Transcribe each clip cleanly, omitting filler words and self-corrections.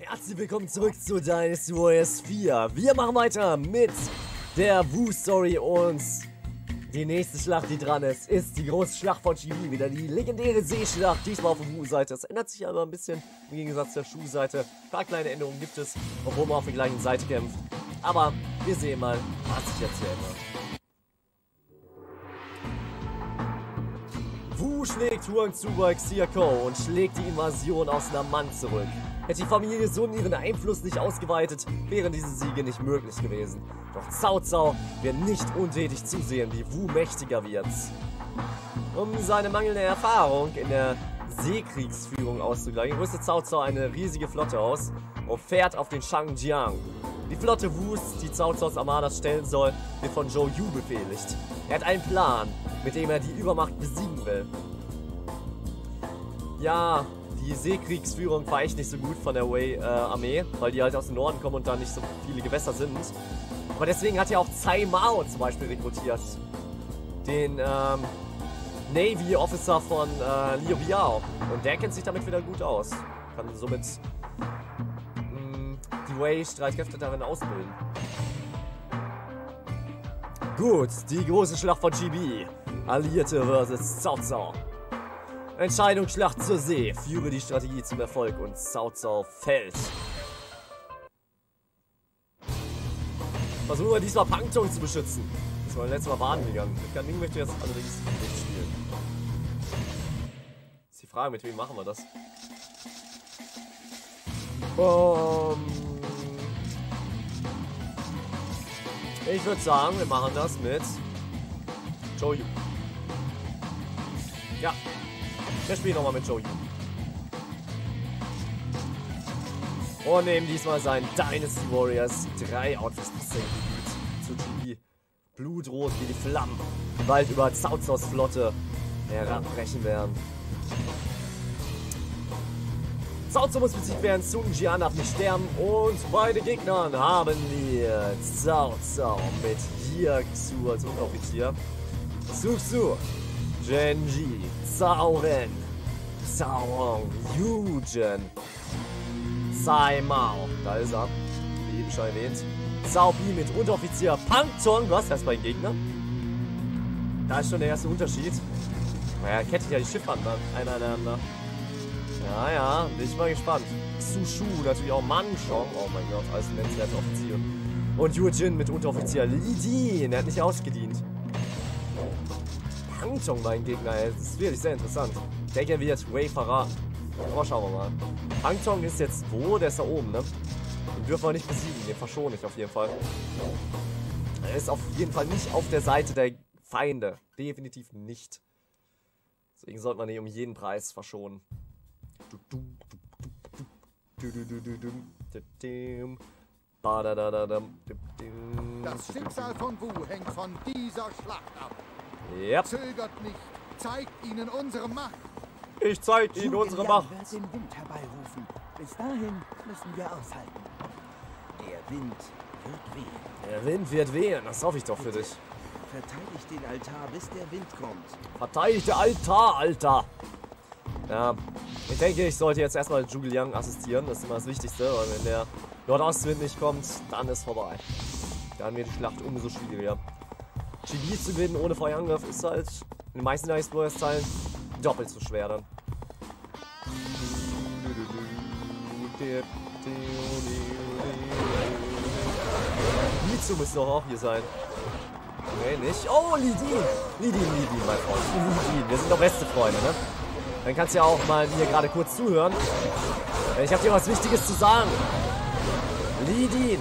Herzlich willkommen zurück zu Dynasty Warriors 4. Wir machen weiter mit der Wu-Story und die nächste Schlacht, die dran ist die große Schlacht von Chibi. Wieder die legendäre Seeschlacht, diesmal auf der Wu-Seite. Es ändert sich aber ein bisschen im Gegensatz zur Schuh-Seite. Ein paar kleine Änderungen gibt es, obwohl man auf der gleichen Seite kämpft. Aber wir sehen mal, was sich jetzt hier ändert. Wu schlägt Huangzu bei Xiakou und schlägt die Invasion aus Naman zurück. Hätte die Familie Sun ihren Einfluss nicht ausgeweitet, wären diese Siege nicht möglich gewesen. Doch Cao Cao wird nicht untätig zusehen, wie Wu mächtiger wird. Um seine mangelnde Erfahrung in der Seekriegsführung auszugleichen, rüstet Cao Cao eine riesige Flotte aus und fährt auf den Shangjiang. Die Flotte Wus, die Cao Caos Armada stellen soll, wird von Zhou Yu befehligt. Er hat einen Plan, mit dem er die Übermacht besiegen will. Ja, die Seekriegsführung war echt nicht so gut von der Wei-Armee, weil die halt aus dem Norden kommen und da nicht so viele Gewässer sind. Aber deswegen hat er auch Cai Mao zum Beispiel rekrutiert. Den Navy Officer von Liu Biao. Und der kennt sich damit wieder gut aus. Kann somit die Wei-Streitkräfte darin ausbilden. Gut, die große Schlacht von Chibi. Alliierte versus Cao Cao. Entscheidungsschlacht zur See. Führe die Strategie zum Erfolg und Cao Cao fällt. Versuchen wir diesmal Pangtong zu beschützen. Das war letztes Mal baden gegangen. Mit Gan Ning möchte ich jetzt allerdings nicht spielen. Ist die Frage, mit wem machen wir das? Ich würde sagen, wir machen das mit Zhou Yu. Ja. Wir spielen nochmal mit Zhou Yu. Und nehmen diesmal sein Dynasty Warriors 3 Outfits zu Chibi. Blutrot wie die Flammen, die bald über Cao Caos Flotte heranbrechen werden. Cao Cao muss besiegt werden, Sun Jian darf nicht sterben und beide Gegnern haben wir Cao Cao mit Jiaxu als Unteroffizier, Su Su, Genji, Cao Ren, Cao Hong, Yu Zhen, Cai Mao, da ist er, wie eben schon erwähnt, Cao Bi mit Unteroffizier Pangtong, was heißt bei den Gegnern? Da ist schon der erste Unterschied. Naja, kettet ja die Schiffe aneinander. Ja, ja, bin ich mal gespannt. Xu Shu, natürlich auch Manchong, oh mein Gott, alles nennenswerte Offizier. Und Yu Jin mit Unteroffizier Li Din, er hat nicht ausgedient. Pangtong mein Gegner, ey. Das ist wirklich sehr interessant. Ich denke, er wird Wei verraten. Aber schauen wir mal. Pangtong ist jetzt wo? Der ist da oben, ne? Den dürfen wir nicht besiegen, den verschone ich auf jeden Fall. Er ist auf jeden Fall nicht auf der Seite der Feinde. Definitiv nicht. Deswegen sollte man ihn um jeden Preis verschonen. Das Schicksal von Wu hängt von dieser Schlacht ab. Yep. Zögert nicht, zeigt ihnen unsere Macht. Ich zeig ihnen unsere Macht. Wird den Wind herbeirufen. Bis dahin müssen wir aushalten. Der Wind wird wehen. Der Wind wird wehen, das hoffe ich doch für dich. Verteidigt den Altar, bis der Wind kommt. Verteidigt der Altar, Alter. Ja, ich denke, ich sollte jetzt erstmal Zhuge Liang assistieren. Das ist immer das Wichtigste, weil wenn der Nordostwind nicht kommt, dann ist vorbei. Dann wird die Schlacht umso schwieriger. Chibi zu gewinnen ohne Feuerangriff ist halt in den meisten Dynasty Warriors Teilen doppelt so schwer dann. Mitsu müsste doch auch hier sein. Nee, nicht. Oh, Li Din. Li Din, mein Freund. Li Din. Wir sind doch beste Freunde, ne? Dann kannst du ja auch mal mir gerade kurz zuhören. Ich habe dir was Wichtiges zu sagen. Li Din.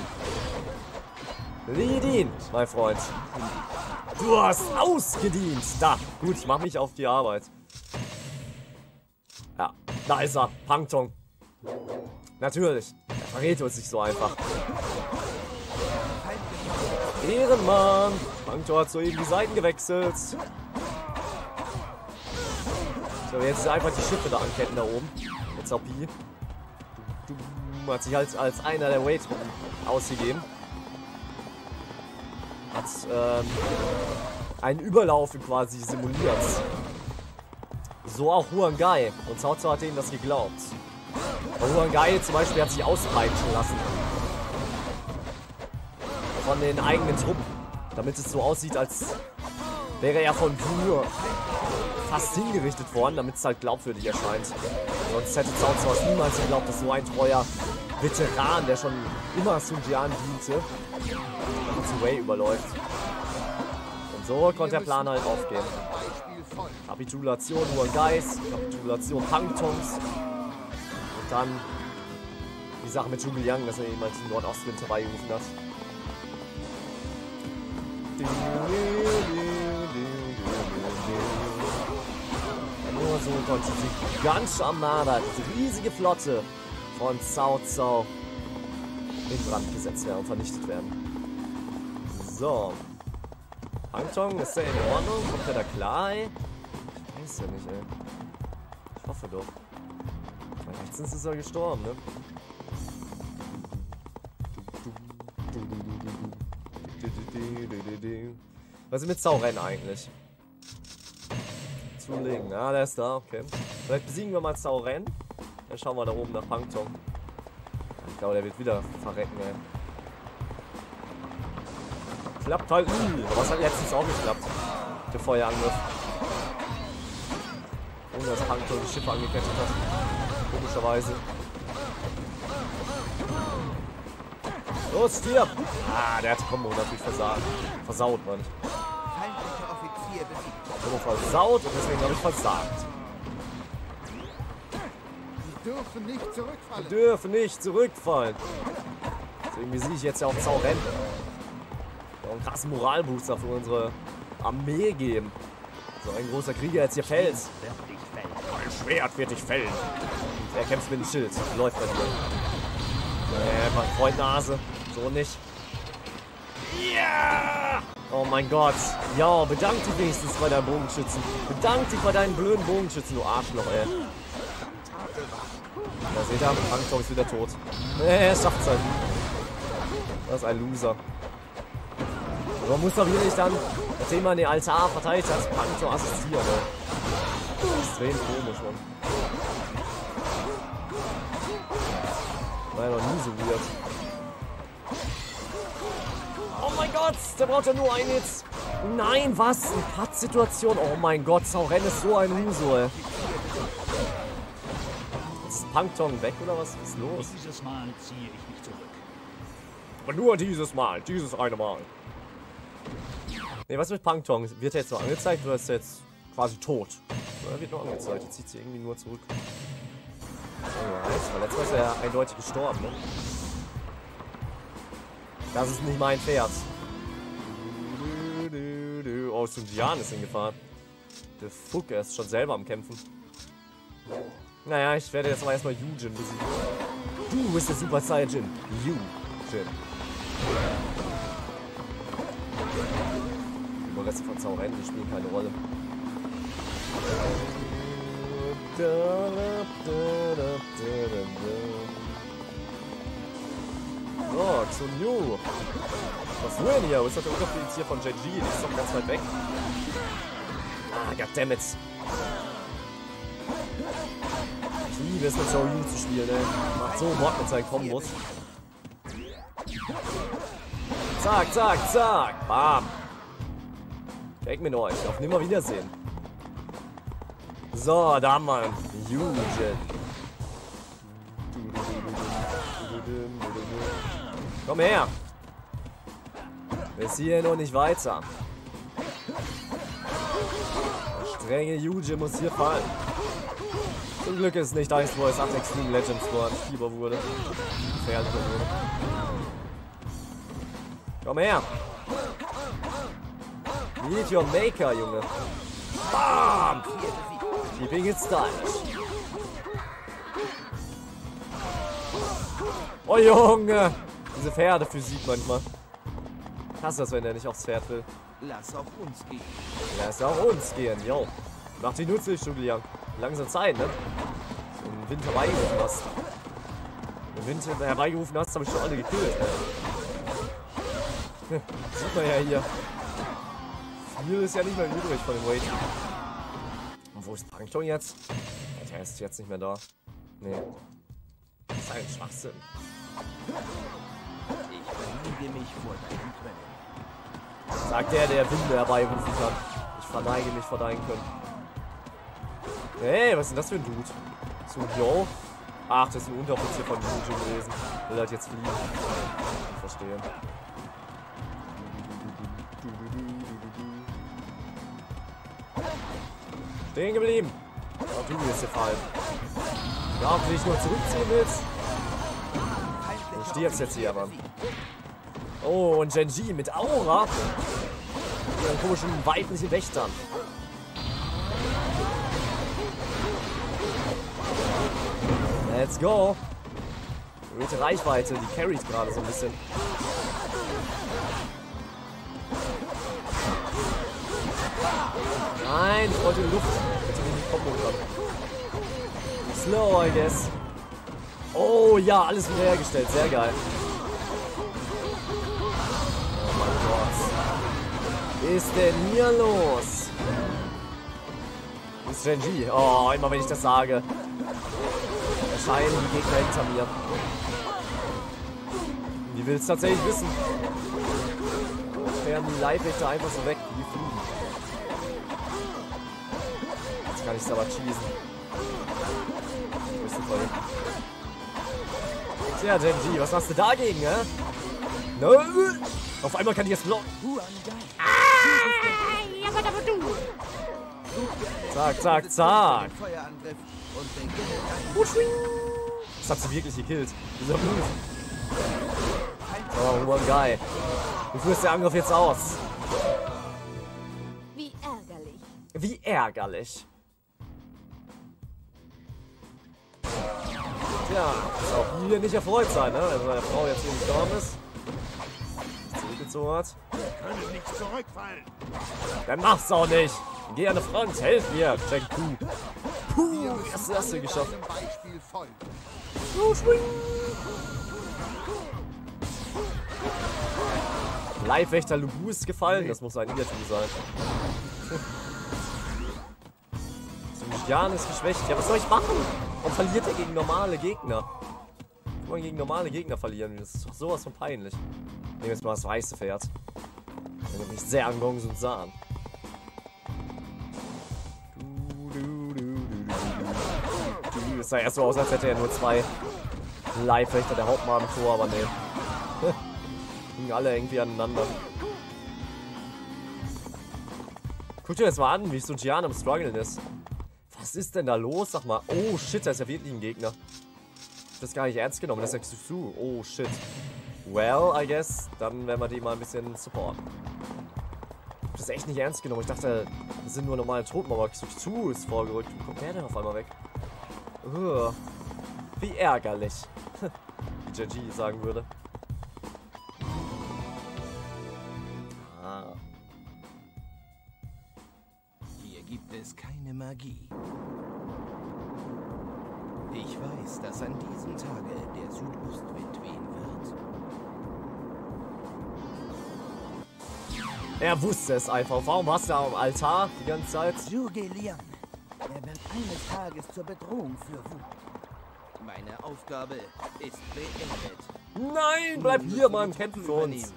Li Din, mein Freund. Du hast ausgedient. Da, gut, ich mache mich auf die Arbeit. Ja, da ist er. Pangtong. Natürlich. Er verrät uns nicht so einfach. Ehrenmann. Pangtong hat soeben die Seiten gewechselt. So, jetzt ist einfach die Schiffe da anketten da oben. Jetzt auch Pi. Hat sich halt als einer der Wei-Truppen ausgegeben. Hat einen Überlaufen quasi simuliert. So auch Huang Gai. Und Cao Cao hat denen das geglaubt. Huangai zum Beispiel hat sich auspeitschen lassen. Von den eigenen Truppen. Damit es so aussieht, als wäre er von Wu fast hingerichtet worden, damit es halt glaubwürdig erscheint. Sonst hätte Cao Cao niemals geglaubt, dass so ein treuer Veteran, der schon immer Sun Jian diente, zu Wei überläuft. Und so konnte der Plan halt aufgehen. Kapitulation Huangais, Kapitulation Pangtongs und dann die Sache mit Zhuge Liang, dass er eben als die Nordostwind herbeigerufen hat. Nur so konnte die ganze Armada, diese riesige Flotte von Cao Cao in Brand gesetzt werden und vernichtet werden. So. Pangtong, ist der in Ordnung? Kommt der da klar, ey? Ich weiß ja nicht, ey. Ich hoffe doch. Letztens ist er gestorben, ne? Was ist mit Cao Ren eigentlich? Zulegen. Ja, der ist da, okay. Vielleicht besiegen wir mal Cao Ren. Dann schauen wir da oben nach Pangtong. Ich glaube, der wird wieder verrecken, ey. Klappt halt. Aber es hat letztens auch geklappt. Der Feuerangriff. Ohne dass Pangtong die Schiffe angekettet hat. Komischerweise. Los, stirb! Ah, der hat die Kombo natürlich versaut, Mann. Feindlicher Offizier besiegt. Kombo versaut und deswegen habe ich versagt. Sie dürfen nicht zurückfallen. Wir dürfen nicht zurückfallen. Deswegen sehe ich jetzt ja auch Cao Ren. Einen krassen Moralbooster für unsere Armee geben. So ein großer Krieger jetzt hier fällt. Mein Schwert wird dich fällen. Und er kämpft mit dem Schild. Läuft bei dir. Mein Freund Nase. So nicht. Ja! Oh mein Gott. Ja, bedank dich wenigstens bei deinen Bogenschützen. Bedank dich bei deinen blöden Bogenschützen, du Arschloch, ey. Da seht ihr, Pangtong ist wieder tot. Er schafft's halt. Das ist ein Loser. Aber man muss doch wirklich dann, nachdem man den Altar verteidigt hat, Pangtong assistieren, ey. Extrem komisch, Mann. War ja noch nie so weird. Oh mein Gott, der braucht ja nur einen Hit. Nein, was? Eine Pattsituation. Oh mein Gott, Cao Ren ist so ein Loser, ey. Ist Pangtong weg oder was ist los? Dieses Mal ziehe ich mich zurück. Aber nur dieses Mal, dieses eine Mal. Ne, was mit Pangtong? Wird er jetzt noch angezeigt oder ist er jetzt quasi tot? Oder wird noch angezeigt? Jetzt zieht sie irgendwie nur zurück. Weil letztes Mal ist er ja eindeutig gestorben, ne? Das ist nicht mein Pferd. Oh, Sun Jian ist hingefahren. Der Fuck, er ist schon selber am Kämpfen. Naja, ich werde jetzt aber erstmal Yujin besiegen. Du bist der Super Saiyajin. Yujin. Die Überreste von Cao Ren, die spielen keine Rolle. So, Xun Yu. Was du denn hier? Wo ist das der Unteroffizier von JG? Die ist doch ganz weit weg. Ah, goddammit. Ich liebe es, mit Zhou Yu zu spielen, ey. Macht so Bock mit seinen Kombos. Zack, zack, zack. Bam. Weg mit euch. Auf Nimmerwiedersehen. So, da haben wir Yujin. Komm her. Bis hier noch nicht weiter. Der strenge Yujin muss hier fallen. Zum Glück ist es nicht Ice Boys 8 Extreme Legends, wo er ein Fieber wurde. Gefährlicher wurde. Komm her. Meet your Maker, Junge. Bam! Keeping it stylish. Oh Junge! Diese Pferdephysik manchmal. Ich hasse das, wenn er nicht aufs Pferd will. Lass auch uns gehen. Lass auch uns gehen, yo. Mach dich nützlich, Zhuge Liang. Langsam Zeit, ne? So im Wind herbeigerufen hast. Im Wind herbeigerufen hast, habe ich schon alle gekillt, ey. Sieht man ja hier. Viel ist ja nicht mehr übrig von dem Wait. Und wo ist Pangtong jetzt? Der ist jetzt nicht mehr da. Nee. Das ist ein Schwachsinn. Ich verneige mich vor deinen Quellen. Sagt der Winde herbeirufen kann. Ich verneige mich vor deinen Können. Hey, was ist denn das für ein Dude? So ein Yo? Ach, das ist ein Unteroffizier von Ninja gewesen. Will halt jetzt fliehen. Ich verstehe. Stehen geblieben. Oh, du wirst hier fallen. Ja, ob du dich nur zurückziehen willst? Du stirbst jetzt hier, Mann. Oh, und Genji mit Aura. Mit ihren komischen weiblichen Wächtern. Let's go. Erhöhte Reichweite, die carryt gerade so ein bisschen. Nein, ich wollte in die Luft. Bitte nicht die Kombo dran. Slow, I guess. Oh ja, alles wiederhergestellt. Sehr geil. Oh mein Gott. Was ist denn hier los? Wo ist Genji? Oh, immer wenn ich das sage. Erscheinen die Gegner hinter mir. Die will es tatsächlich wissen. Fähren die Leibwächter einfach so weg, wie die fliegen. Jetzt kann ich es aber cheesen. Wo ist die Folge? Tja, Genji, was machst du dagegen, hä? No. Auf einmal kann ich jetzt blocken. Zack, zack, zack. Das hat sie wirklich gekillt. Dieser Move. Oh, one guy. Du führst den Angriff jetzt aus. Wie ärgerlich. Wie ärgerlich. Tja, muss auch hier nicht erfreut sein, ne? Also seine Frau jetzt hier gestorben ist. Zurückgezogen hat. Können nicht zurückfallen. Dann mach's auch nicht. Geh an die Front, helf mir. Check Puh. Puh, wie hast du geschafft? Beispiel folgen. Leibwächter Lubu ist gefallen. Das muss ein Irrtum sein. Jan ist geschwächt. Ja, was soll ich machen? Und verliert er gegen normale Gegner? Kann man gegen normale Gegner verlieren? Das ist doch sowas von peinlich. Nehmen jetzt mal das weiße Pferd. Erinnert mich sehr an Gongs und San. Das sah erst so aus, als hätte er nur 2 Leibwächter der Hauptmann vor, aber nee. Hingen alle irgendwie aneinander. Guck dir das mal an, wie so Gian am Struggeln ist. Was ist denn da los? Sag mal. Oh shit, da ist ja wirklich ein Gegner. Das ist gar nicht ernst genommen, das ist ja Xusu. Oh shit. Well, I guess. Dann werden wir die mal ein bisschen supporten. Das ist echt nicht ernst genommen. Ich dachte, das sind nur normale Truppen, aber Xusu ist vorgerückt. Wie kommt der denn auf einmal weg? Wie ärgerlich. Wie Genji sagen würde. Ah. Hier gibt es keine Magie. Ich weiß, dass an diesem Tage der Südostwind wehen wird. Er wusste es einfach. Warum warst du am Altar die ganze Zeit? Zhuge Liang. Er wird eines Tages zur Bedrohung für Wu. Meine Aufgabe ist beendet. Nein, bleib hier, Mann. Kämpfen für uns.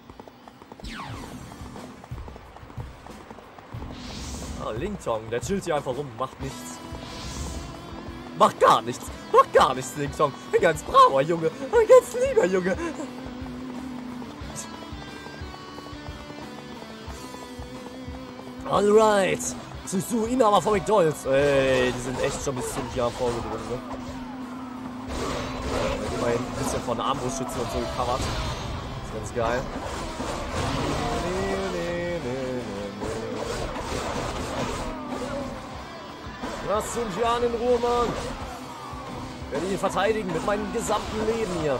Ah, Lingtong, der chillt hier einfach rum, macht nichts. Macht gar nichts. Macht gar nichts, Lingtong. Ein ganz braver Junge. Ein ganz lieber Junge. Alright. Xusu, Inhaber von McDonald's. Ey, die sind echt schon bis zum Jahr vorgedrungen, ne? Immerhin ein bisschen von Armbrustschützen und so gecovert. Das ist ganz geil. Lass uns Jan in Ruhe, Mann. Ich werde ihn verteidigen mit meinem gesamten Leben hier.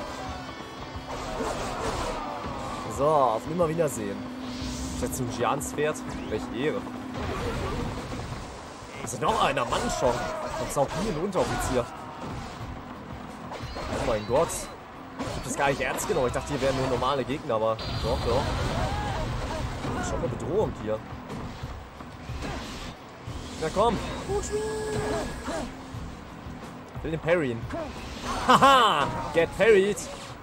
So, auf Nimmerwiedersehen. Jetzt zum Jians Pferd. Welche Ehre. Das ist noch einer, Mann schon. Und Zaupi, ein Unteroffizier. Oh mein Gott. Ich hab das gar nicht ernst genommen. Ich dachte, hier wären nur normale Gegner, aber doch, doch. Schon eine Bedrohung hier. Na komm. Will den parryen. Haha! Get parried!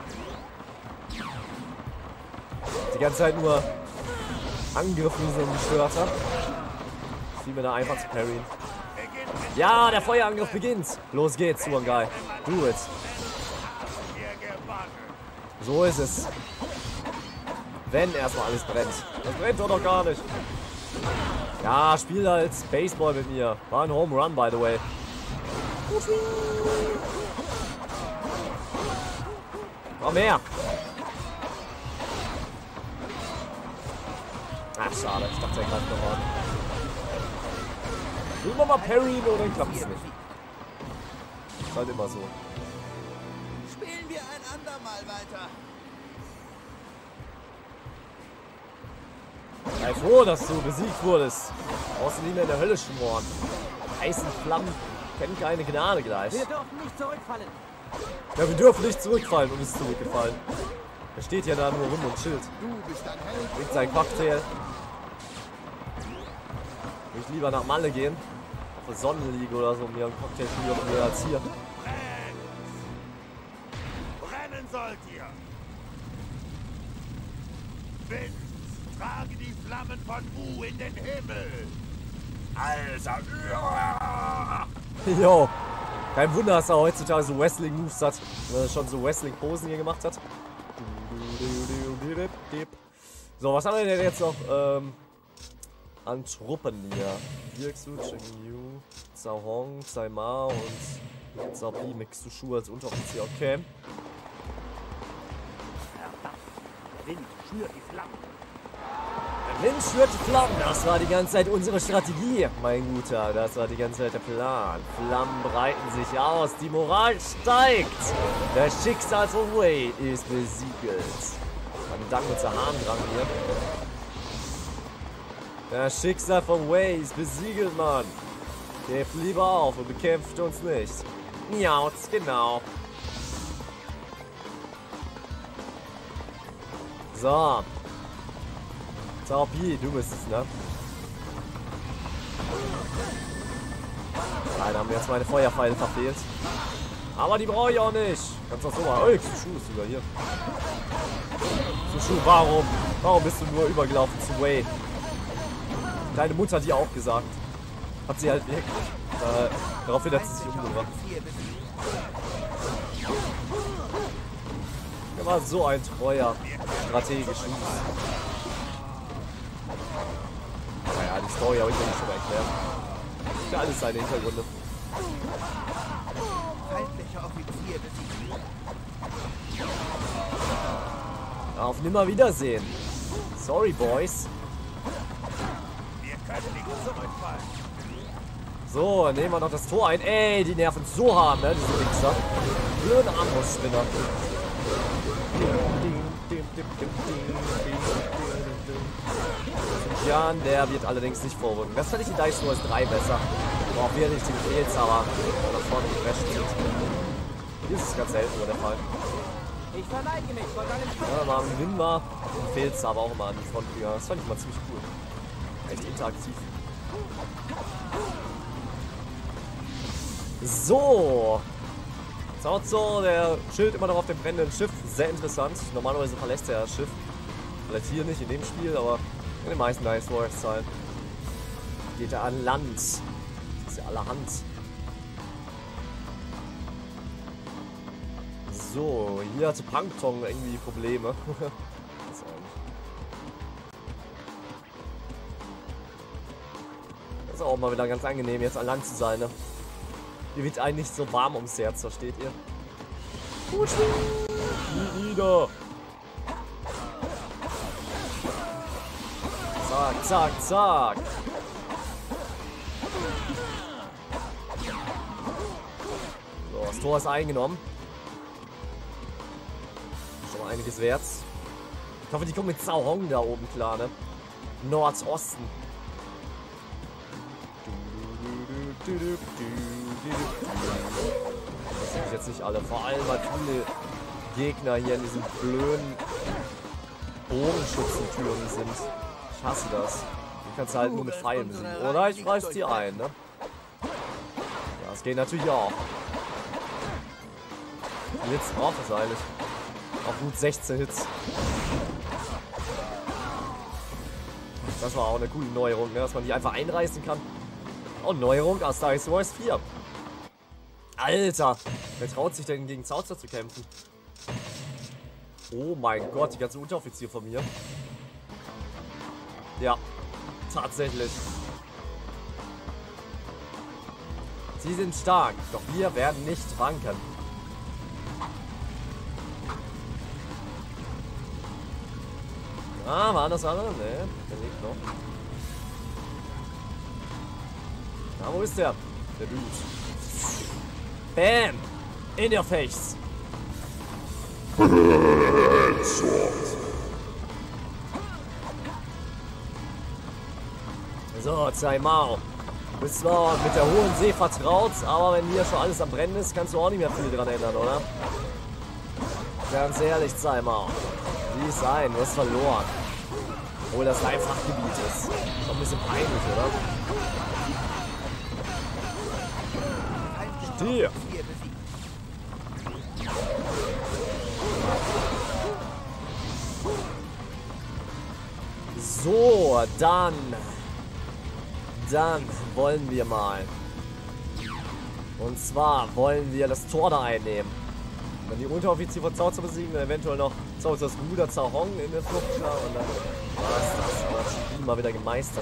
Die ganze Zeit nur Angriffe, die so gestört hat. Ich liebe da einfach zu parryen. Ja, der Feuerangriff beginnt. Los geht's, Suangai. Do it. So ist es. Wenn erstmal alles brennt. Das brennt doch noch gar nicht. Ja, spiel halt Baseball mit mir. War ein Home Run, by the way. Komm her. Ach, schade. Ich dachte, er greift noch an. Will man mal parryen oder dann klappt es nicht. Ist halt immer so. Spielen wir ein andermal weiter. Sei froh, dass du besiegt wurdest. Außen nie mehr in der Hölle schmoren. Heißen Flammen kennen keine Gnade gleich. Wir dürfen nicht zurückfallen. Ja, wir dürfen nicht zurückfallen und ist zurückgefallen. Er steht ja da nur rum und chillt. Du bist ein Held. Trinkt seinen Cocktail. Würde ich lieber nach Malle gehen. Auf der Sonnenliege oder so, mir einen Cocktail spielen als hier. Brennen sollt ihr! Wind, trage die Flammen von Wu in den Himmel! Alter! Jo. Kein Wunder, dass er heutzutage so Wrestling-Moves hat. Wenn er schon so Wrestling-Posen hier gemacht hat. So, was haben wir denn jetzt noch an Truppen hier? Dirksu, Chengyu, Cao Hong, Tsai Ma und Cao Pi mit Xushu als Unteroffizier. Okay. Wind schürt die Flammen. Wind schürt die Flammen, das war die ganze Zeit unsere Strategie, mein Guter. Das war die ganze Zeit der Plan. Flammen breiten sich aus, die Moral steigt. Das Schicksal von Wei ist besiegelt. Ein Dank mit Zahndrang hier. Das Schicksal von Wei ist besiegelt, Mann. Gebt lieber auf und bekämpft uns nicht. Miauz, genau. So. Cao Pi, du bist es, ne? Leider haben wir jetzt meine Feuerpfeile verfehlt. Aber die brauche ich auch nicht. Kannst doch so mal. Oh, Xushu ist sogar hier. Xushu, warum? Warum bist du nur übergelaufen zu Wei? Deine Mutter hat dir auch gesagt. Hat sie halt wirklich. Daraufhin hat sie sich umgebracht. Er war so ein treuer strategischer Schuss. Naja, die Story habe ich ja schon erklärt. Für alles seine Hintergründe. Feindlicher Offizier besiegt. Auf Nimmerwiedersehen. Sorry, Boys. Wir können nicht zurückfallen! So, nehmen wir noch das Tor ein. Ey, die nerven so hart, ne, diese Wichser. Blöde Armbrustspinner. Jan, der wird allerdings nicht vorrücken. Das fand ich die Dice nur als 3 besser. Aber auch wir richtige Fehlzauber nach vorne geflasht sind. Hier ist es ganz selten nur der Fall. Ich verneige mich vor deinem Sturm. Ja, mal im Win war Fehlzauber auch mal an die Front gegangen. Das fand ich mal ziemlich cool. Echt interaktiv. So. Cao Cao, der chillt immer noch auf dem brennenden Schiff. Sehr interessant. Normalerweise verlässt er das Schiff. Vielleicht hier nicht in dem Spiel, aber in den meisten Dice Warriors Teilen geht er an Land. Das ist ja allerhand. So, hier hatte Plankton irgendwie Probleme. Das ist auch mal wieder ganz angenehm, jetzt an Land zu sein, ne? Hier wird eigentlich so warm ums Herz, versteht ihr? Wieder. Zack, zack, zack. So, das Tor ist eingenommen. Schon mal einiges wert. Ich hoffe, die kommen mit Cao Hong da oben klar, ne? Nordosten. Das sind jetzt nicht alle. Vor allem, weil viele Gegner hier in diesen blöden Bogenschützentüren sind. Ich hasse das. Die kannst du halt nur mit Pfeilen besiegen. Oder ich reiß die ein, ne? Ja, das geht natürlich auch. Hits braucht es eigentlich. Auch gut 16 Hits. Das war auch eine coole Neuerung, ne? Dass man die einfach einreißen kann. Oh, Neuerung aus Dynasty Warriors 4. Alter, wer traut sich denn gegen Zauzer zu kämpfen? Oh mein Gott, die ganze Unteroffizier von mir. Ja, tatsächlich. Sie sind stark, doch wir werden nicht wanken. Ah, waren das alle? Ne, der lebt noch. Na, wo ist der? Der Dude. Bam! In your face! So, Zai Mao. Du bist zwar mit der Hohen See vertraut, aber wenn hier schon alles am Brennen ist, kannst du auch nicht mehr viel dran ändern, oder? Ganz ehrlich, Zai Mao. Wie es sein, du hast verloren. Obwohl das dein Fachgebiet ist. Schon ein bisschen peinlich, oder? Stier! So, dann wollen wir mal. Und zwar wollen wir das Tor da einnehmen. Dann die Unteroffizier von Cao Cao besiegen, dann eventuell noch Cao Caos Bruder Cao Hong in der Flucht und dann war es das. Aber das Spiel mal wieder gemeistert.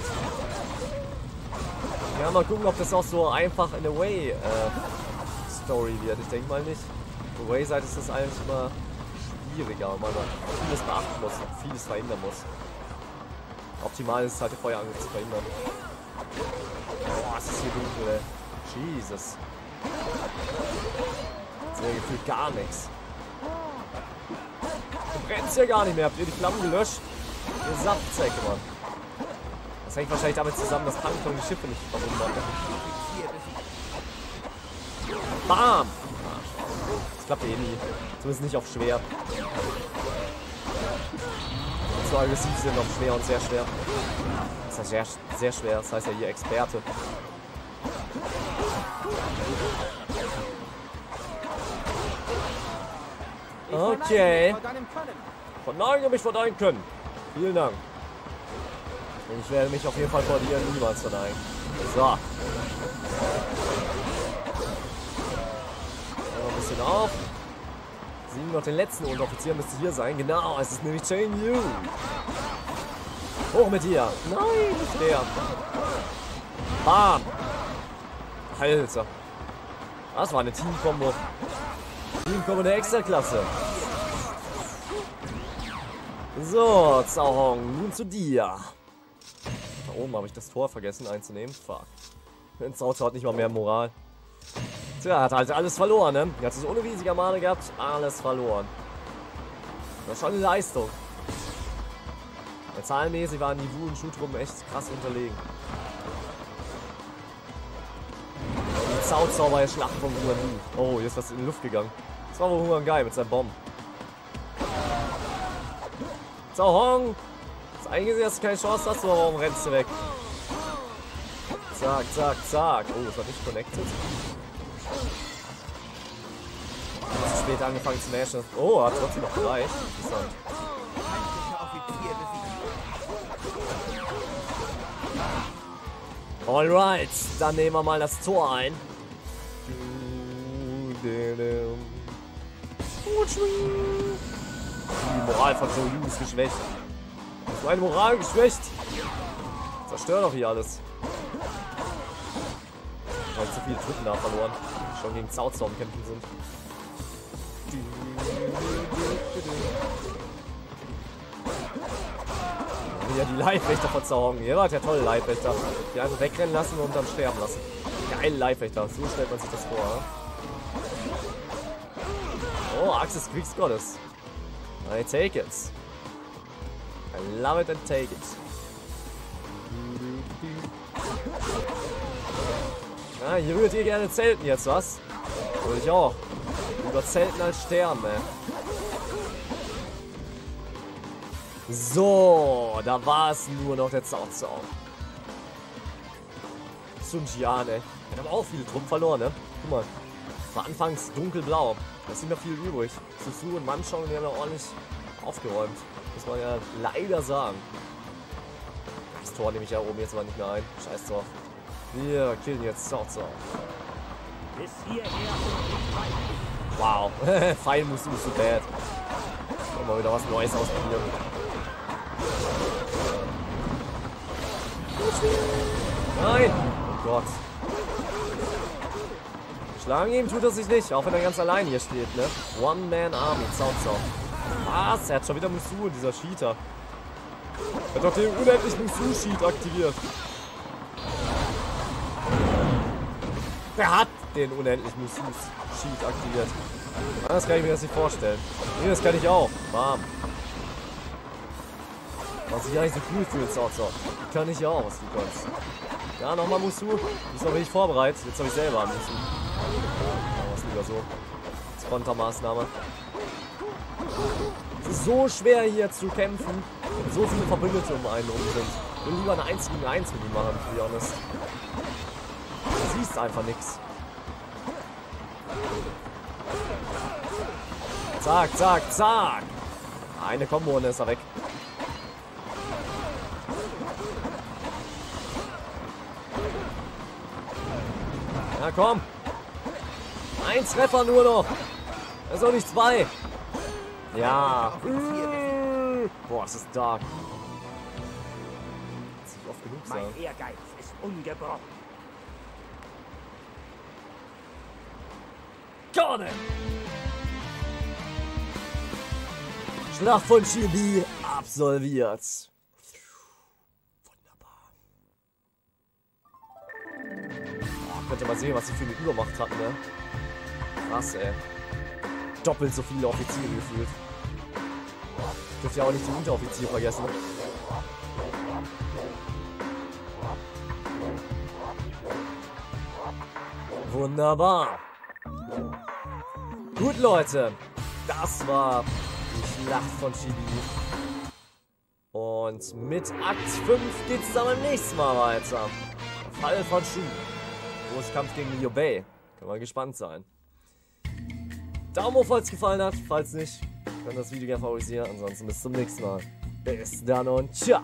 Ja, mal gucken, ob das auch so einfach in der Way Story wird. Ich denke mal nicht. Auf der Way-Seite ist das eigentlich immer schwieriger, weil man vieles beachten muss und vieles verhindern muss. Optimal ist es halt, den Feuerangriff zu verhindern. Boah, ist das hier dunkel, ey. Jesus. Jetzt wäre gefühlt gar nichts. Du brennst ja gar nicht mehr. Habt ihr die Flammen gelöscht? Ihr Saftsäcke, Mann. Das hängt wahrscheinlich damit zusammen, dass Plankton die Schiffe nicht verbunden hat. Bam! Das klappt eh nie. Zumindest nicht auf schwer. So aggressiv sind auf schwer und sehr schwer. Das ist ja sehr schwer. Das heißt ja hier Experte. Okay. Verneige mich vor deinem Können. Vielen Dank. Und ich werde mich auf jeden Fall vor dir niemals verneigen. So. Noch ein bisschen auf. Siegen noch den letzten Unteroffizier müsste hier sein. Genau, es ist nämlich Chen Yu. Hoch mit dir. Nein, nicht der. Bam. Alter. Das war eine Team-Kombo. Team-Kombo der Extraklasse. So, Cao Hong, nun zu dir. Da oben habe ich das Tor vergessen einzunehmen. Fuck. Cao Cao hat nicht mal mehr Moral. Tja, hat halt alles verloren, ne? Er hat es ohne riesiger Male gehabt, alles verloren. Das ist schon eine Leistung. Ja, zahlenmäßig waren die Wu und Shutrum echt krass unterlegen. Die Cao Cao war ja Schlacht von Huan Wu. Oh, hier ist was in die Luft gegangen. Das war wohl Huan Gai mit seinem Bomben. Cao Hong! Das eingesehen, dass du keine Chance hast, aber warum rennst du weg? Zack, zack, zack. Oh, das war nicht connected. Zu spät angefangen zu mashen. Oh, hat trotzdem noch gereicht. Interessant. Alright, dann nehmen wir mal das Tor ein. Die Moral von Zhou Yu ist geschwächt. Ist meine Moral geschwächt? Zerstört doch hier alles. Weil zu viele Truppen da verloren, die schon gegen Cao Cao am Kämpfen sind. Ja, die Leibwächter von Cao Hong. Ihr wart ja tolle Leibwächter. Die einfach wegrennen lassen und dann sterben lassen. Geile Leibwächter, so stellt man sich das vor. Oh, Axe des Kriegsgottes. I take it. I love it and take it. Ja, hier würdet ihr gerne zelten jetzt, was? Würde ich auch. Lieber zelten als sterben, ey. So, da war es nur noch der Cao Cao. Sun Jian, ey. Der hat aber auch viele Truppen verloren, ne? Guck mal. war anfangs dunkelblau. Da ist nicht mehr viel übrig. Susu und Manchong, die haben ja ordentlich aufgeräumt. Muss man ja leider sagen. Das Tor nehme ich ja oben jetzt aber nicht mehr ein. Scheiß drauf. Wir killen jetzt Cao Cao. Bis hierher und nicht weiter. Wow. Fein Musu ist so bad. Mal wieder was Neues ausprobieren. Nein! Oh Gott. Schlagen ihm tut er sich nicht, auch wenn er ganz allein hier steht, ne? One-Man-Army, Cao Cao. Was? Er hat schon wieder Musu, dieser Cheater. Er hat doch den unendlichen Musu-Cheat aktiviert. Der hat den unendlichen Musu-Cheat aktiviert. Das kann ich mir das nicht vorstellen. Nee, das kann ich auch. Bam. Was ich gar nicht so cool fühle, Cao Cao. Kann ich ja auch, was du kannst. Ja, nochmal Musu. Ist noch nicht vorbereitet. Jetzt habe ich selber an Musu. Machen wir es lieber so. Als Kontermaßnahme. Es ist so schwer hier zu kämpfen. Und so viele Verbündete um einen rum sind. Ich will lieber eine 1 gegen 1 mit ihm machen, to be honest. Du siehst einfach nichts. Zack, zack, zack. Eine Kombo und dann ist er weg. Na komm. Ein Treffer nur noch. Das ist auch nicht 2. Ja. Boah, es ist dark. Das ist nicht oft genug sein. Mein Ehrgeiz ist ungebrochen. Gone! Schlacht von Chibi absolviert. Wunderbar. Oh, könnt ihr mal sehen, was sie für eine Übermacht hatten, ne? Krass, ey. Doppelt so viele Offiziere gefühlt. Dürft ihr auch nicht die Unteroffiziere vergessen. Wunderbar. Gut, Leute. Das war die Schlacht von Chibi. Und mit Akt 5 geht es dann beim nächsten Mal weiter. Fall von Shu. Großkampf gegen Liu Bei. Kann man gespannt sein. Daumen hoch, falls es gefallen hat. Falls nicht, könnt ihr das Video gerne favorisieren. Ansonsten bis zum nächsten Mal. Bis dann und ciao.